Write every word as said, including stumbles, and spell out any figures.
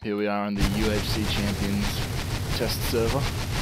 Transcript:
Here we are on the U F C Champions test server.